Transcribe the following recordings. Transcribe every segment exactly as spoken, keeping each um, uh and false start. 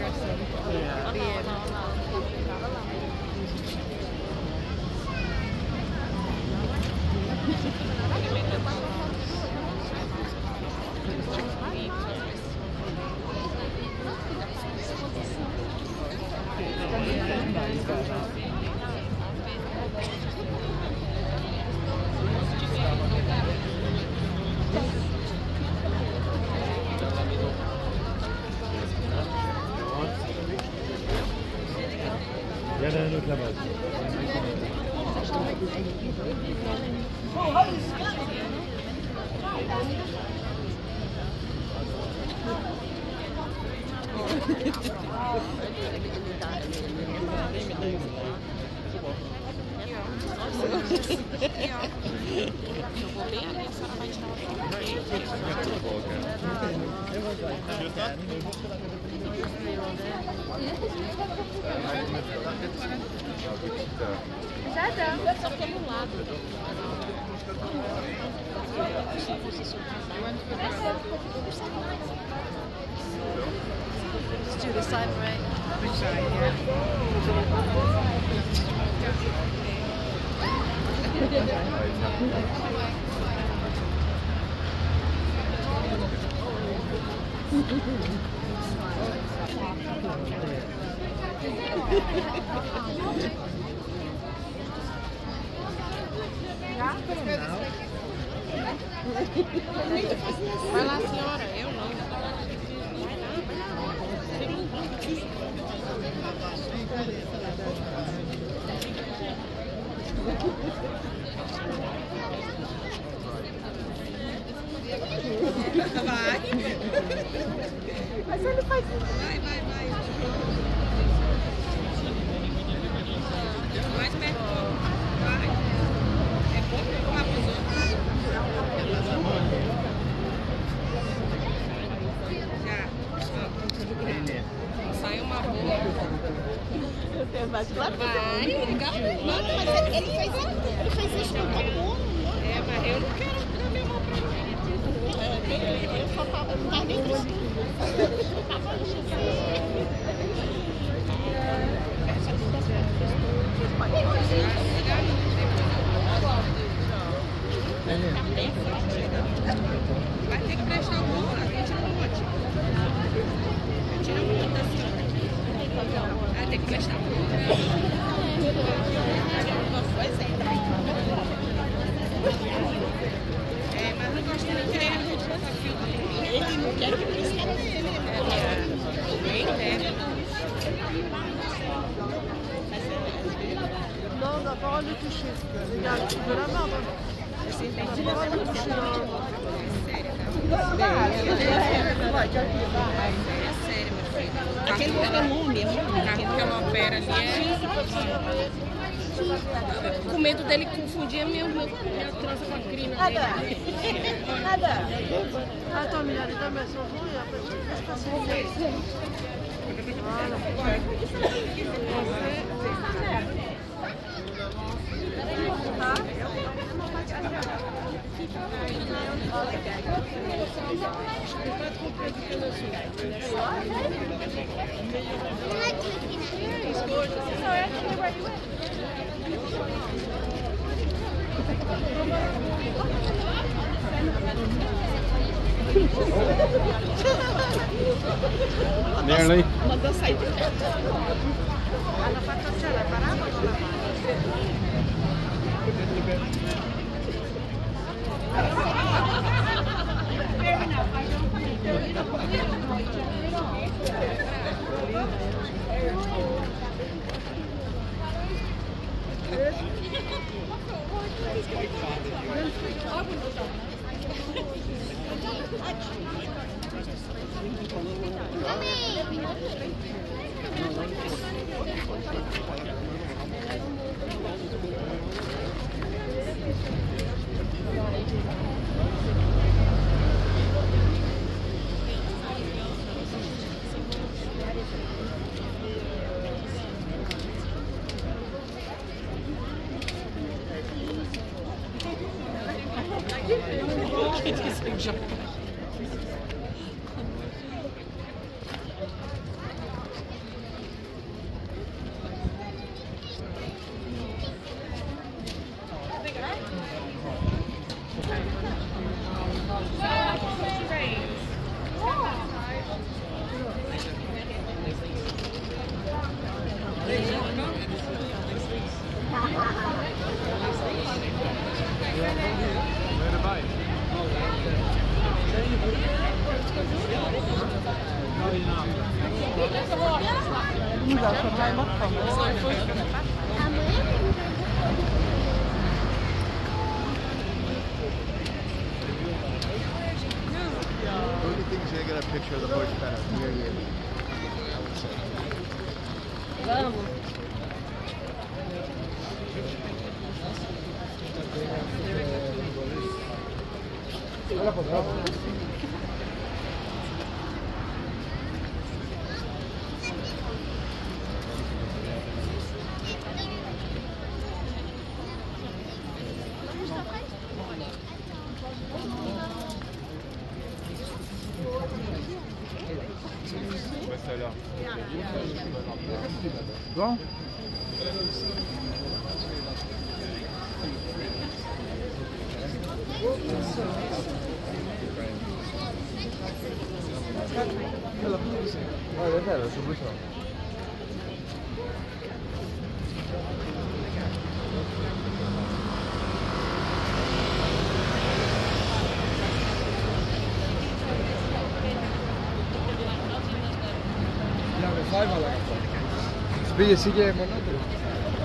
person. Yeah. Being Ja, dann nur Klammern. Só que é no lado. Let's do the side, right? Which side, yeah. Vai lá, senhora, eu não. Vai. Mas ele faz isso. Vai, vai, vai. Mais perto. Vai. É bom empurrar para os outros. Já. Sai uma boa. Vai, Vai, legal. Não, mas ele fez, ele fez isso com todo mundo. É, mas eu não quero dar minha mão para ele. Eu só tava, eu não tava nem conseguindo. Eu tava Vai ter que prestar o bolo, a gente não pode. Tira muito da senhora. Vai ter que prestar o bolo. É, mas não gosto muito que a gente não tá filmando. Ele não quer que ele escape dele. Bem, né? Non, on n'a pas le droit de le toucher. Regarde, tu veux la barbe. On n'a pas le droit de le toucher. É sério, meu filho. Aquele comum mesmo. O carro que ela opera ali é... Com medo dele confundir meu, meu, minha trança com a crina dele. Nada. Attends, mais il y a les dames, elles s'en vont et après tu peux passer le mien. Voilà. Nearly. Mandou sair de perto. Alla fatto c'è la parata o non la Nous avons vraiment The only thing is you're gonna get a picture of the horse kind of near you. I would say. Bon. Ouais, c'est ça, c'est beau ça. Sbiglie si chiama, no?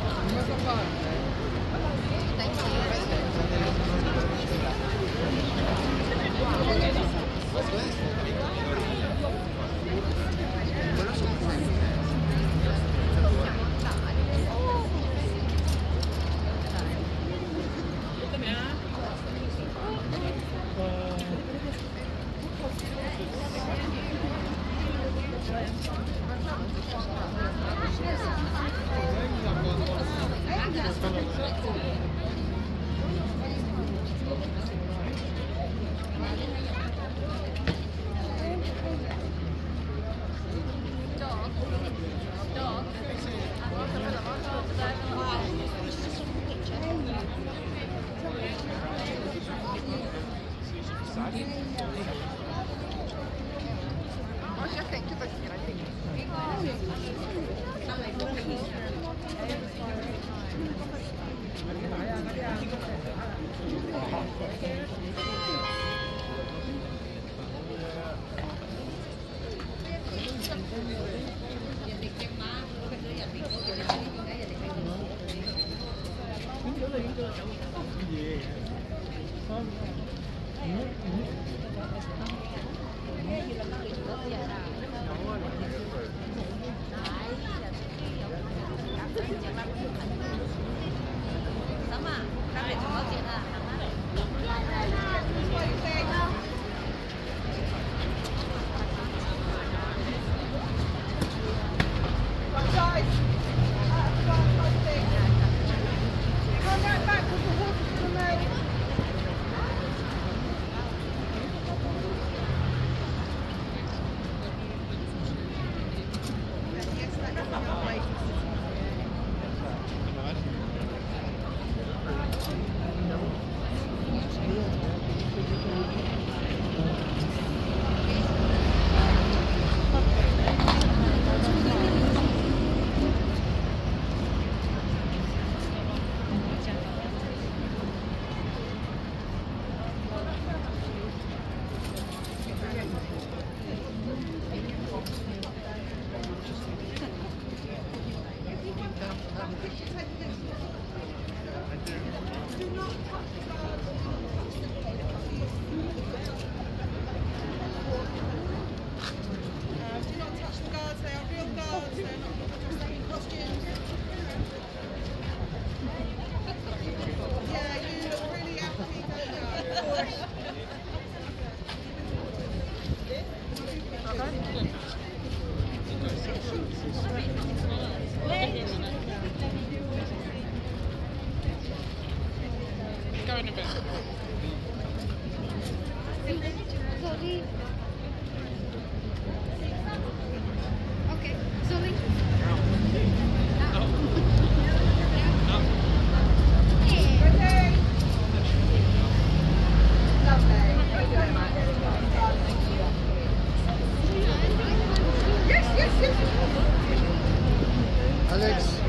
Alex.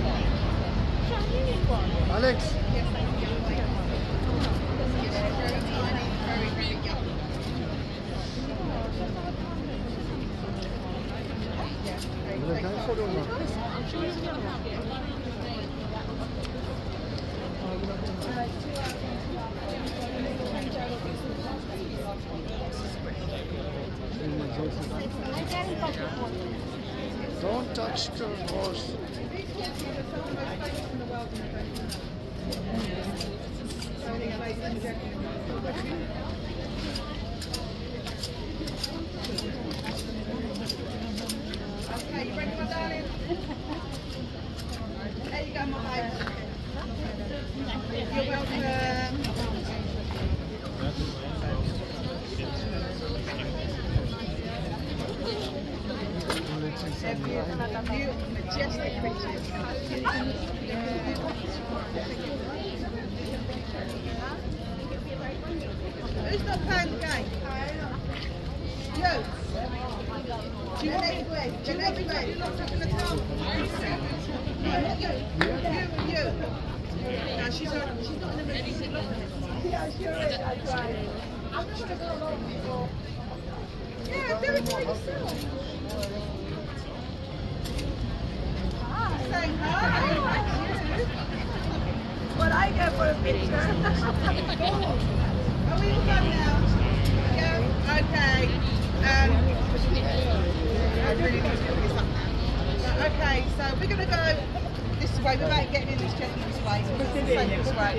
Alex. Don't touch the horse. Okay, you ready, my darling? There you go, my baby. You're welcome. They're beautiful, beautiful, majestic creatures. Who's not playing the game? You. Do you want me to play? Do you want me to play? You're locked up in the town. No, not you. You and you. No, she's, on, she's not in the mood. She's not in the mood. Yeah, sure is. That's right. I'm not going to go along before. Yeah, do it by yourself. Saying hi. Well, I go for a picture. Are we all done now? Yeah, okay. Um, I really need to do this up now. Okay, so we're going to go this way without getting in this gentleman's way. It's the safest way.